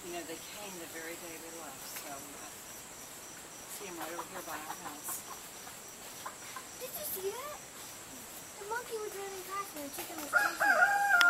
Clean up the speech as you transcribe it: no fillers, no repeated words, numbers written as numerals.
You know, they came the very day we left, so I see them right over here by our house. Did you see that? The monkey was running past and the chicken was chasing it.